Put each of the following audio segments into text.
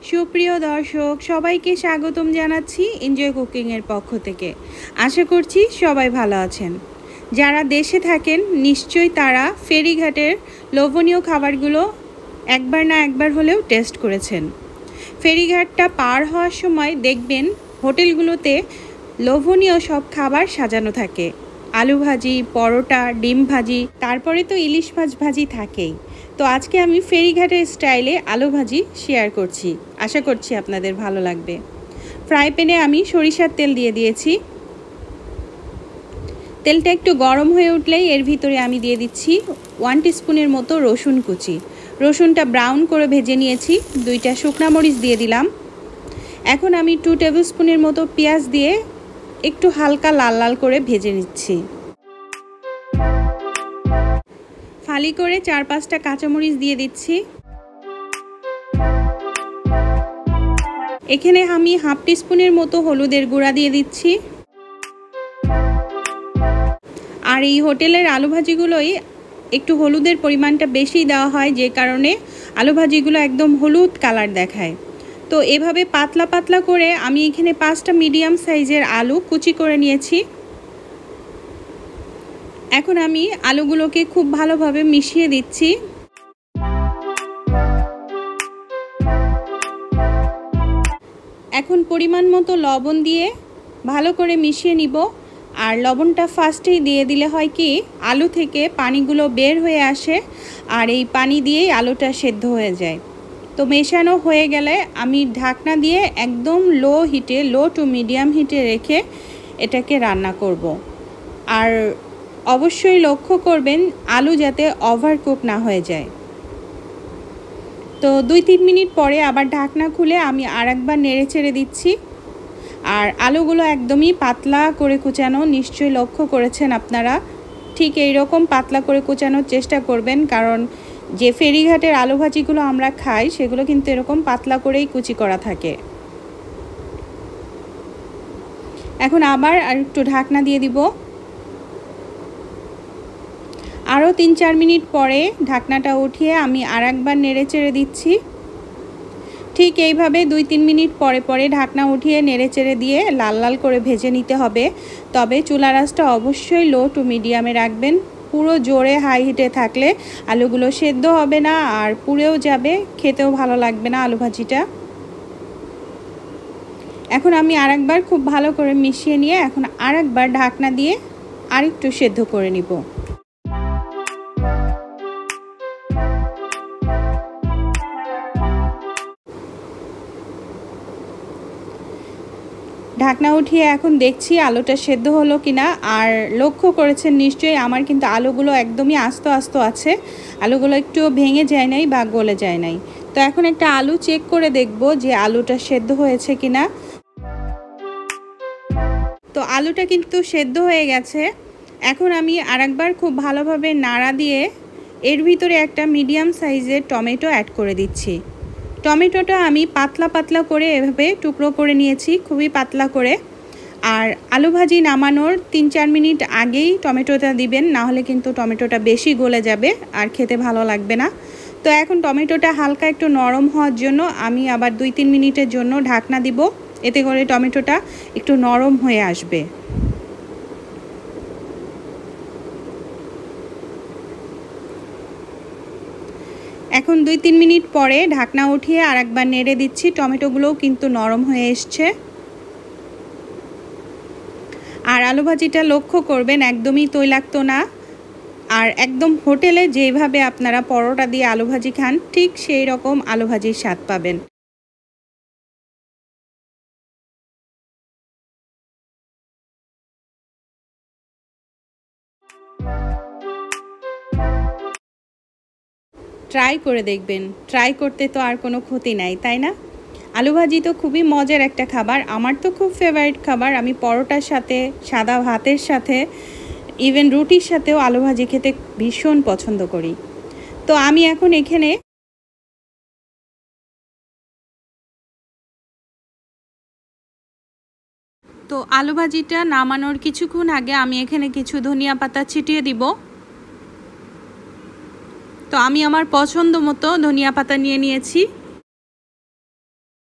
সুপ্রিয় দর্শক সবাইকে স্বাগতম জানাচ্ছি এনজয় কুকিং এর পক্ষ থেকে। আশা করছি সবাই ভালো আছেন। যারা দেশে থাকেন নিশ্চয়ই তারা ফেরিঘাটের লোভনীয় খাবারগুলো একবার না একবার হলেও টেস্ট করেছেন। ফেরিঘাটটা পার হওয়ার সময় দেখবেন হোটেলগুলোতে লোভনীয় সব খাবার সাজানো থাকে। আলু ভাজি, পরোটা, ডিম ভাজি, তারপরে তো ইলিশ মাছ ভাজি থাকেই। তো আজকে আমি ফেরিঘাটের স্টাইলে আলু ভাজি শেয়ার করছি। আশা করছি আপনাদের ভালো লাগবে। ফ্রাই প্যানে আমি সরিষার তেল দিয়ে দিয়েছি। তেলটা একটু গরম হয়ে উঠলেই এর ভিতরে আমি দিয়ে দিচ্ছি 1 টিস্পুনের মতো রসুন কুচি। রসুনটা ব্রাউন করে ভেজে নিয়েছি। 2টা শুকনা মরিচ দিয়ে দিলাম। এখন আমি 2 টেবিল স্পুনের মতো পেঁয়াজ দিয়ে একটু হালকা লাল লাল করে ভেজে নিচ্ছি। ফালি করে 4-5টা কাঁচামরিচ দিয়ে দিচ্ছি। এখানে আমি হাফ টিস্পুনের মতো হলুদের গুঁড়া দিয়ে দিচ্ছি। আর এই হোটেলের আলু ভাজিগুলোই একটু হলুদের পরিমাণটা বেশি দেওয়া হয়, যে কারণে আলু ভাজিগুলো একদম হলুদ কালার দেখায়। তো এভাবে পাতলা পাতলা করে আমি এখানে 5টা মিডিয়াম সাইজের আলু কুচি করে নিয়েছি। এখন আমি আলুগুলোকে খুব ভালোভাবে মিশিয়ে দিচ্ছি। এখন পরিমাণ মতো লবণ দিয়ে ভালো করে মিশিয়ে নিব। আর লবণটা ফার্স্টেই দিয়ে দিলে হয় কি, আলু থেকে পানিগুলো বের হয়ে আসে আর এই পানি দিয়েই আলুটা সেদ্ধ হয়ে যায়। তো মেশানো হয়ে গেলে আমি ঢাকনা দিয়ে একদম লো টু মিডিয়াম হিটে রেখে এটাকে রান্না করব। আর অবশ্যই লক্ষ্য করবেন আলু যাতে ওভারকুক না হয়ে যায়। তো 2-3 মিনিট পরে আবার ঢাকনা খুলে আমি আরেকবার নেড়ে চেড়ে দিচ্ছি। আর আলুগুলো একদমই পাতলা করে কুচানো, নিশ্চয়ই লক্ষ্য করেছেন আপনারা। ঠিক এই রকম পাতলা করে কুচানোর চেষ্টা করবেন, কারণ যে ফেরিঘাটের আলু ভাজিগুলো আমরা খাই সেগুলো কিন্তু এরকম পাতলা করেই কুচি করা থাকে। এখন আবার একটু ঢাকনা দিয়ে দিব। আরও 3-4 মিনিট পরে ঢাকনাটা উঠিয়ে আমি আরেকবার নেড়ে চেড়ে দিচ্ছি। ঠিক এইভাবে 2-3 মিনিট পরে পরে ঢাকনা উঠিয়ে নেড়ে চেড়ে দিয়ে লাল লাল করে ভেজে নিতে হবে। তবে চুলার আঁচটা অবশ্যই লো টু মিডিয়ামে রাখবেন। পুরো জোরে হাই হিটে থাকলে আলুগুলো সেদ্ধ হবে না আর পুড়েও যাবে, খেতেও ভালো লাগবে না আলু ভাজিটা। এখন আমি আরেকবার খুব ভালো করে মিশিয়ে নিয়ে এখন আরেকবার ঢাকনা দিয়ে আরেকটু সেদ্ধ করে নিব। ঢাকনা উঠিয়ে এখন দেখছি আলুটা সেদ্ধ হলো কিনা। আর লক্ষ্য করেছেন নিশ্চয়ই আমার কিন্তু আলুগুলো একদমই আস্ত আস্ত আছে, আলুগুলো একটু ভেঙে যায় নাই বা গলে যায় নাই। তো এখন একটা আলু চেক করে দেখব যে আলুটা সেদ্ধ হয়েছে কিনা। তো আলুটা কিন্তু সেদ্ধ হয়ে গেছে। এখন আমি আরেকবার খুব ভালোভাবে নাড়া দিয়ে এর ভিতরে একটা মিডিয়াম সাইজের টমেটো অ্যাড করে দিচ্ছি। টমেটোটা আমি পাতলা পাতলা করে এভাবে টুকরো করে নিয়েছি, খুবই পাতলা করে। আর আলু ভাজি নামানোর 3-4 মিনিট আগেই টমেটোটা দিবেন, না হলে কিন্তু টমেটোটা বেশি গলে যাবে আর খেতে ভালো লাগবে না। তো এখন টমেটোটা হালকা একটু নরম হওয়ার জন্য আমি আবার 2-3 মিনিটের জন্য ঢাকনা দিব, এতে করে টমেটোটা একটু নরম হয়ে আসবে। এখন 2-3 মিনিট পরে ঢাকনা উঠিয়ে আরেকবার নেড়ে দিচ্ছি। টমেটোগুলোও কিন্তু নরম হয়ে এসছে। আর আলু ভাজিটা লক্ষ্য করবেন একদমই তৈলাক্ত না। আর একদম হোটেলে যেভাবে আপনারা পরোটা দিয়ে আলু ভাজি খান ঠিক সেই রকম আলু ভাজির স্বাদ পাবেন। ট্রাই করে দেখবেন, ট্রাই করতে তো আর কোনো ক্ষতি নাই, তাই না? আলু ভাজি তো খুবই মজার একটা খাবার, আমার তো খুব ফেভারিট খাবার। আমি পরোটার সাথে, সাদা ভাতের সাথে, ইভেন রুটির সাথেও আলু ভাজি খেতে ভীষণ পছন্দ করি। তো আমি এখন এখানে আলু ভাজিটা নামানোর কিছুক্ষণ আগে আমি এখানে কিছু ধনিয়া পাতা ছিটিয়ে দিব। তো আমি আমার পছন্দ মতো ধনিয়া পাতা নিয়ে নিয়েছি।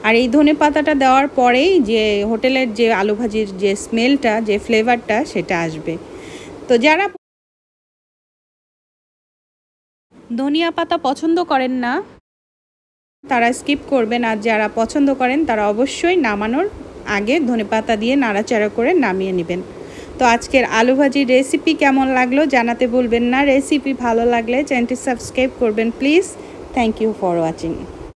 আর এই ধনেপাতাটা দেওয়ার পরেই যে হোটেলের যে আলু ভাজির যে স্মেলটা, যে ফ্লেভারটা সেটা আসবে। তো যারা ধনিয়া পাতা পছন্দ করেন না তারা স্কিপ করবেন, আর যারা পছন্দ করেন তারা অবশ্যই নামানোর আগে ধনেপাতা দিয়ে নাড়াচাড়া করে নামিয়ে নেবেন। তো আজকের আলু ভাজির রেসিপি কেমন লাগলো জানাতে ভুলবেন না। রেসিপি ভালো লাগলে চ্যানেলটি সাবস্ক্রাইব করবেন please. Thank you for watching.